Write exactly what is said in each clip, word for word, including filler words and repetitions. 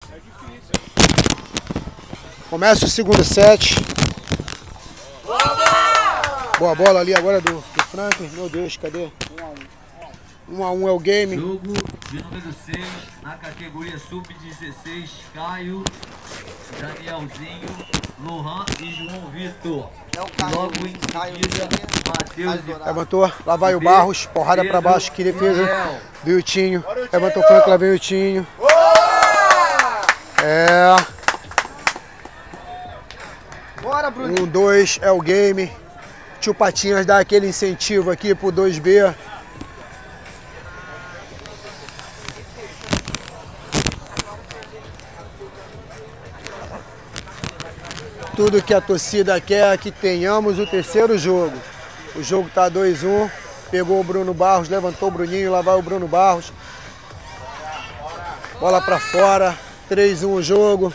Começa o segundo set. Boa bola ali agora do, do Franklin. Meu Deus, cadê? um a um é o game. Jogo de número seis, na categoria sub dezesseis, Caio, Danielzinho, Lohan e João Vitor. Logo em seguida, Matheus. Levantou, lá vai o Barros, porrada pra baixo, que defesa do Yutinho. Levantou o Franklin, lá vem o Yutinho. É. um, dois é o game. Tio Patinhas dá aquele incentivo aqui pro dois B. Tudo que a torcida quer é que tenhamos o terceiro jogo. O jogo tá dois a um. Pegou o Bruno Barros, levantou o Bruninho, lá vai o Bruno Barros. Bola pra fora. três a um o jogo.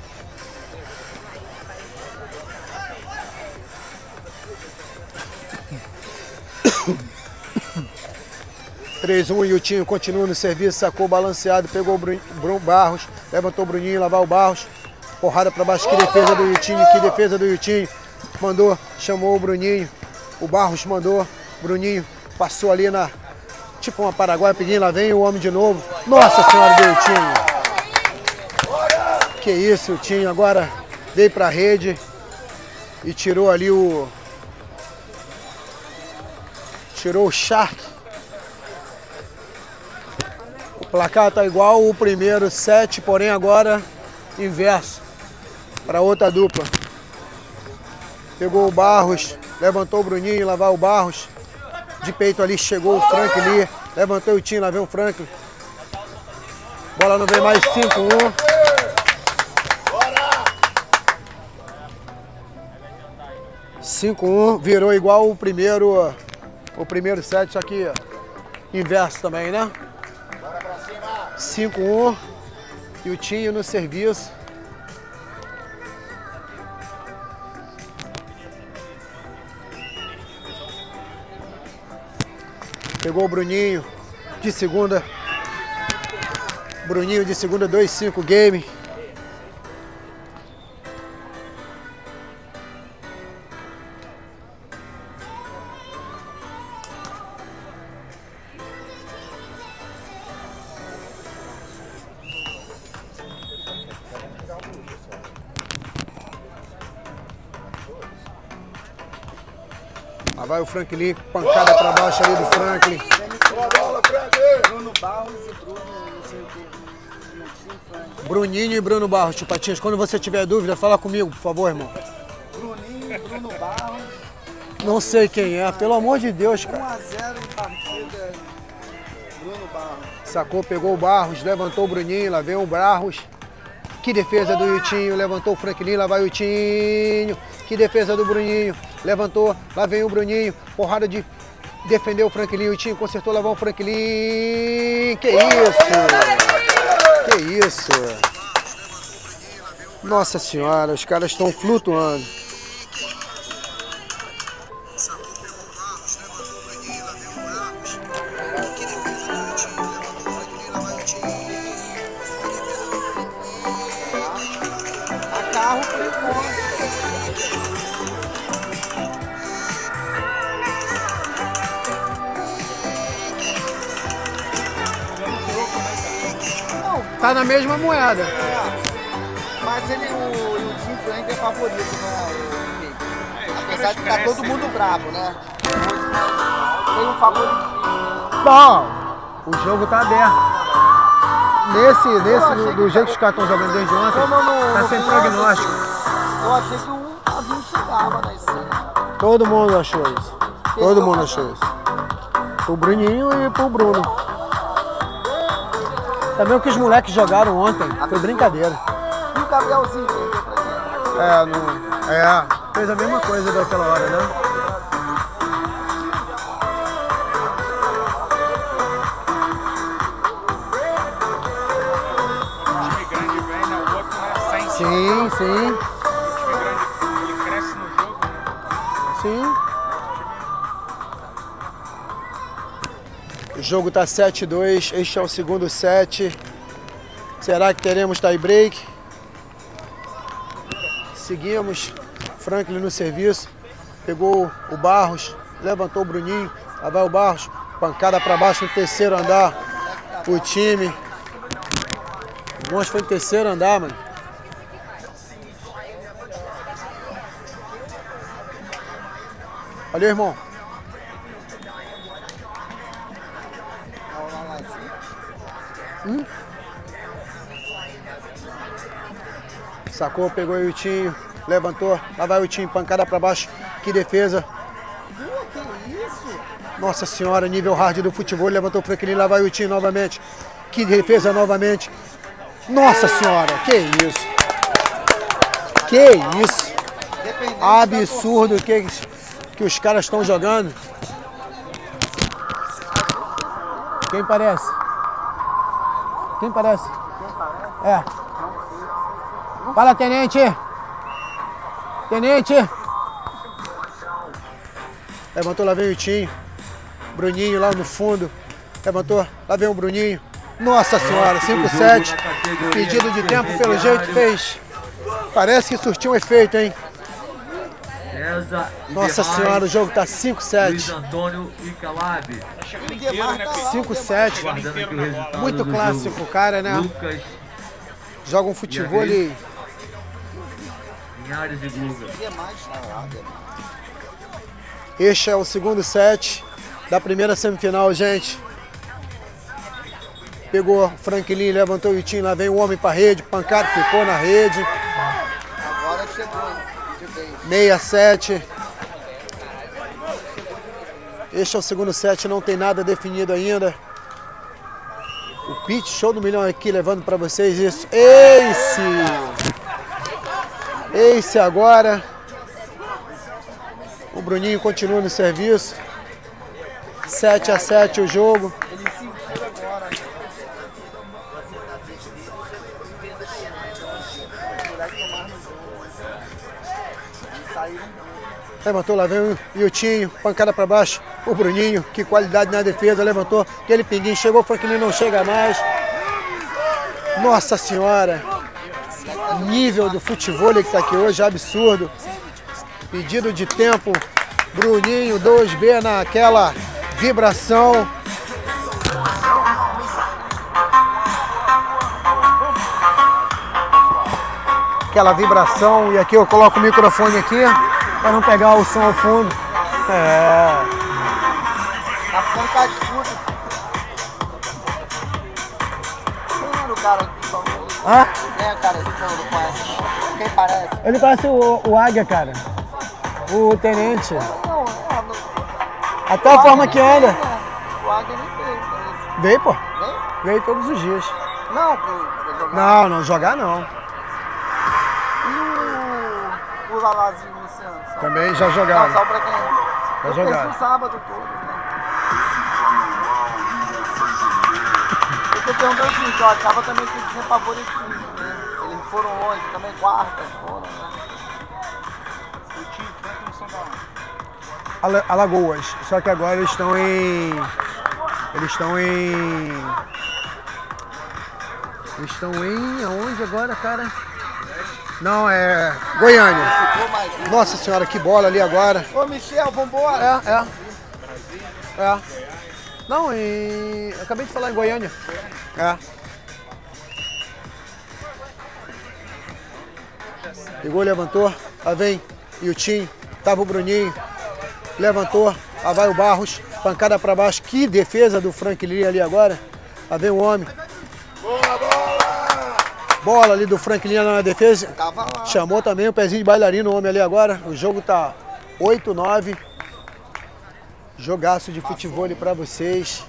três a um, Yutinho continua no serviço, sacou o balanceado, pegou o Bruno Barros, levantou o Bruninho, lá vai o Barros. Porrada pra baixo, que defesa do Yutinho, que defesa do Yutinho. Mandou, chamou o Bruninho. O Barros mandou, Bruninho passou ali na, tipo uma Paraguai, pedindo, lá vem o homem de novo. Nossa Senhora do Yutinho. Que isso, Yutinho agora veio pra rede e tirou ali o... Tirou o Shark. O placar tá igual o primeiro set, porém agora inverso. Para outra dupla. Pegou o Barros, levantou o Bruninho, lá vai o Barros. De peito ali, chegou o Franklin ali. Levantou o Tim, lá vem o Franklin. Bola não vem mais, cinco a um. cinco a um, virou igual o primeiro, o primeiro set, só que inverso também, né? cinco a um. E o Tinho no serviço. Pegou o Bruninho de segunda. Bruninho de segunda, dois a cinco game. Lá vai o Franklin, pancada pra baixo ali do Franklin. Bruno Barros e Bruno, não sei o que. Bruninho e Bruno Barros, Tio Patinhas. Quando você tiver dúvida, fala comigo, por favor, irmão. Bruninho e Bruno Barros. Não sei quem é, pelo amor de Deus, cara. um a zero em partida, Bruno Barros. Sacou, pegou o Barros, levantou o Bruninho, lá vem o Barros. Que defesa do Yutinho, levantou o Franklin, lá vai o Yutinho. Que defesa do Bruninho, levantou, lá vem o Bruninho. Porrada de defender o Franklin, o Yutinho consertou, lá vai o Franklin. Que isso? Que isso? Nossa Senhora, os caras estão flutuando. Carro por Tá na mesma moeda. É, mas ele, o, o Tim Frank é favorito, né? O, apesar de estar todo mundo bravo, né? Hoje tem um favorito. Bom, o jogo tá aberto. Nesse, nesse do, do jeito que os caras estão jogando desde ontem, Não, não, não, tá no sem final, prognóstico. Eu achei que um a vinte chegava na escena. Todo mundo achou isso. Todo mundo achou isso. Pro Bruninho e pro Bruno. Também o que os moleques jogaram ontem foi brincadeira. E o Gabrielzinho perdeu pra quem? É, não, é, fez a mesma coisa daquela hora, né? Sim, sim. O time grande, ele cresce no jogo. Sim. O jogo tá sete a dois, este é o segundo set. Será que teremos tie break? Seguimos. Franklin no serviço. Pegou o Barros. Levantou o Bruninho. Lá vai o Barros. Pancada para baixo no terceiro andar. O time. O monstro foi no terceiro andar, mano. Valeu, irmão. Hum? Sacou, pegou o Yutinho, levantou, lá vai o Yutinho, pancada pra baixo, que defesa. Que isso? Nossa senhora, nível hard do futebol, levantou o Franklin, lá vai o Yutinho novamente, que defesa novamente. Nossa senhora, que isso? Que isso? Absurdo que, que os caras estão jogando. Quem parece? Quem parece? É. Fala, tenente! Tenente! Levantou, lá vem o Yutinho. Bruninho lá no fundo. Levantou, lá vem o Bruninho. Nossa senhora, cinco a sete. Pedido de tempo, pelo jeito, fez. Parece que surtiu um efeito, hein? Nossa senhora, o jogo tá cinco a sete. Luiz Antônio e Calab. cinco a sete. Muito clássico, cara, né? Lucas. Joga um futebol ali. Linhares e Guga. Este é o segundo set da primeira semifinal, gente. Pegou o Franklin, levantou o Yutinho, lá vem o homem pra rede, pancada, ficou na rede. Agora chegou de vez. seis a sete. Este é o segundo set, não tem nada definido ainda. O pitch, show do milhão aqui, levando para vocês isso. Ace! Ace agora. O Bruninho continua no serviço. sete a sete o jogo. Ele sentiu agora. Levantou, lá vem o Yutinho, pancada para baixo. O Bruninho, que qualidade na defesa, levantou. Aquele pinguinho, chegou, o Franklin não chega mais. Nossa senhora. Nível do futebol que tá aqui hoje, absurdo. Pedido de tempo. Bruninho, dois B naquela vibração. Aquela vibração. E aqui eu coloco o microfone aqui para não pegar o som ao fundo. É. Tá ficando cascudo. Quem era o cara que falou? Ah? Quem é o cara que falou com essa? Quem parece? Ele parece o, o Águia, cara. O tenente. Não, é, não. Até a forma que anda. O Águia nem veio, parece. Veio, pô. Vem? Veio todos os dias. Não, pra, pra jogar. Não, não, jogar não. E o, o Lalazinho Luciano? Só, Também já não, jogaram. só pra quem? Eu jogaram. perdi o sábado todo, né? Eu tô perguntando o seguinte, ó, acaba também que tinha favoritismo, né? Eles foram longe, também quartas foram, né? O time Franklin são da onde? Ala- Alagoas. Só que agora eles estão em... Eles estão em... Eles estão em... Aonde agora, cara? Não, é... Goiânia. Ficou mais um. Nossa senhora, que bola ali agora. Ô, Michel, vambora! É, é. É. Não, em... Acabei de falar em Goiânia. É. Pegou, levantou. Lá vem Yutinho. Tava o Bruninho. Levantou. Lá vai o Barros. Pancada pra baixo. Que defesa do Franklin ali agora. Lá vem o homem. Bola ali do Franklin na defesa. Tava lá. Chamou também o pezinho de bailarino o homem ali agora. O jogo tá oito a nove. Jogaço de futebol pra vocês.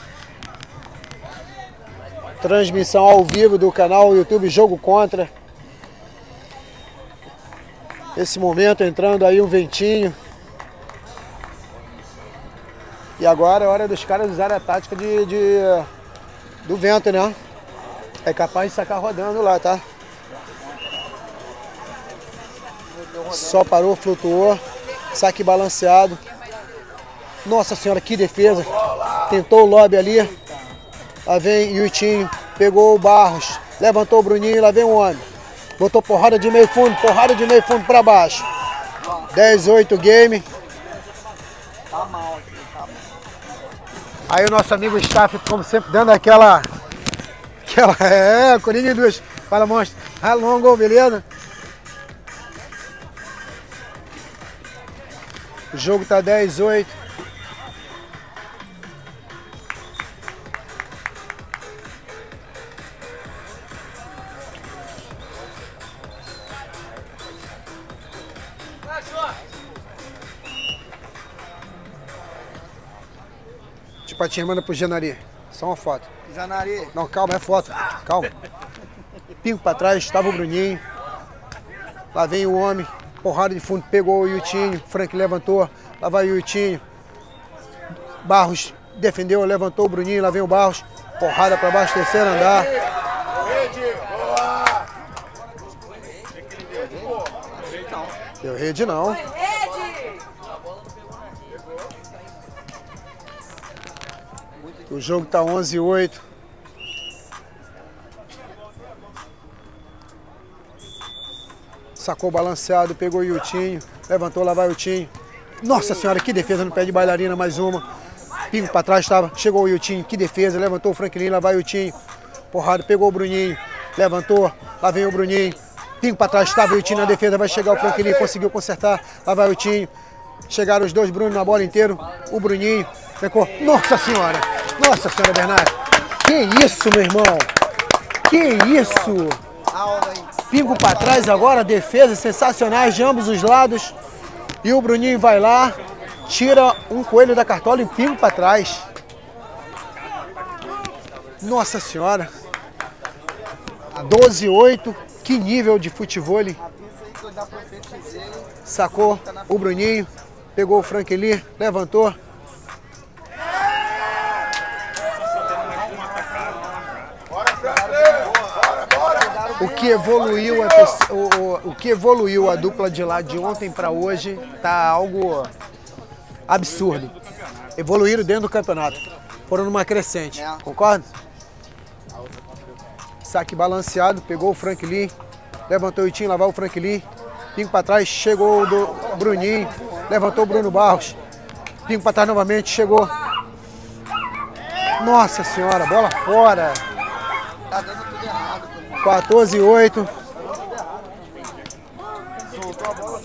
Transmissão ao vivo do canal YouTube Jogo Contra. Esse momento entrando aí um ventinho. E agora é hora dos caras usarem a tática de, de, do vento, né? É capaz de sacar rodando lá, tá? Só parou, flutuou. Saque balanceado. Nossa senhora, que defesa. Tentou o lobby ali. Lá vem Yutinho. Pegou o Barros. levantou o Bruninho, lá vem o homem. Botou porrada de meio fundo, porrada de meio fundo pra baixo. dez oito game. Tá mal aqui, tá mal. Aí o nosso amigo staff, como sempre, dando aquela... Aquela... É, Coringa duas. Fala, monstro. Alongo, beleza? O jogo tá dez oito. Tipatinha, manda pro Janari. Só uma foto. Janari. Não, calma, é foto. Calma. Pingo pra trás, estava o Bruninho. Lá vem o homem. Porrada de fundo, pegou o Yutinho. Frank levantou. Lá vai o Yutinho. Barros defendeu, levantou o Bruninho. Lá vem o Barros. Porrada pra baixo, terceiro andar. Deu rede não. O jogo tá onze oito. Sacou balanceado, pegou o Yutinho. Levantou, lá vai o Yutinho. Nossa senhora, que defesa no pé de bailarina, mais uma. Pingo pra trás estava. Chegou o Yutinho, que defesa. Levantou o Franklin, lá vai o Yutinho. Porrada, pegou o Bruninho. Levantou, lá vem o Bruninho. Pingo pra trás estava o Yutinho na defesa. Vai chegar o Franklin, conseguiu consertar. Lá vai o Yutinho. Chegaram os dois Brunos na bola inteira. O Bruninho. Pegou. Nossa senhora! Nossa senhora, Bernardo. Que isso, meu irmão? Que isso? Pingo pra trás agora, defesa sensacionais de ambos os lados. E o Bruninho vai lá, tira um coelho da cartola e pingo pra trás. Nossa senhora. doze oito. Que nível de futebol. Sacou o Bruninho, pegou o Franklin, levantou. O que evoluiu a, o, o, o que evoluiu a dupla de lá de ontem para hoje tá algo absurdo. Evoluíram dentro do campeonato. Foram numa crescente. Concorda? Saque balanceado, pegou o Franklin, levantou o Itinho, lá vai o Franklin. Pingo para trás, chegou o do Bruninho, levantou o Bruno Barros. Pingo para trás novamente, chegou. Nossa senhora, bola fora. Tá dando tudo errado. quatorze oito. Soltou a bola.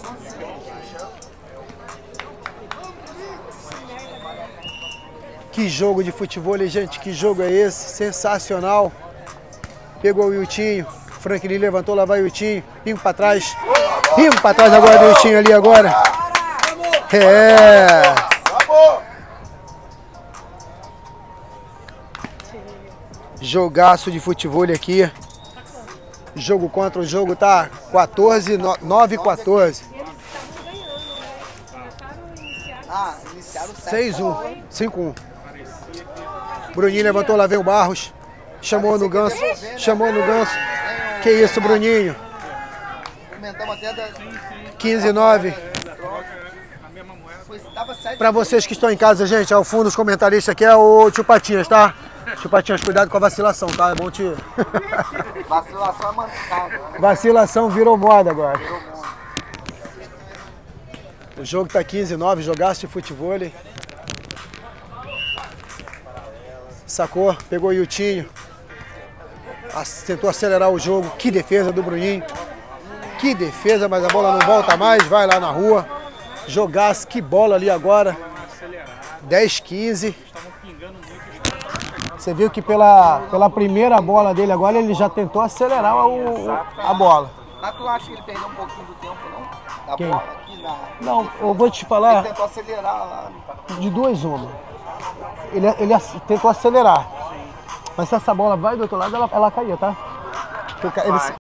Que jogo de futebol, gente. Que jogo é esse? Sensacional. Pegou o Yutinho. Franklin levantou, lá vai o Yutinho. Pingo pra trás. Pingo pra trás agora do Yutinho ali agora. É. Jogaço de futebol aqui. Jogo contra o jogo tá quatorze, nove quatorze. Ah, iniciaram seis um, cinco um. Bruninho levantou, lá vem o Barros. Chamou no ganso, chamou no ganso. Que isso, Bruninho? quinze nove. Pra vocês que estão em casa, gente, ao fundo os comentaristas aqui é o Tio Patinhas, tá? Tio Patinhas, cuidado com a vacilação, tá? É bom te... Vacilação é mancada. Vacilação virou moda agora. O jogo tá quinze nove, jogaço de futebol. Sacou, pegou o Yutinho. Tentou acelerar o jogo. Que defesa do Bruninho. Que defesa, mas a bola não volta mais. Vai lá na rua. Jogaço, que bola ali agora. dez quinze. Você viu que pela, pela primeira bola dele agora ele já tentou acelerar o, a bola. Mas tu acha que ele perdeu um pouquinho do tempo, não? Da Quem? bola aqui na... Não, eu vou te falar. Ele tentou acelerar lá. De duas uma. Ele, ele tentou acelerar. Mas se essa bola vai do outro lado, ela, ela caía, tá? Porque ele,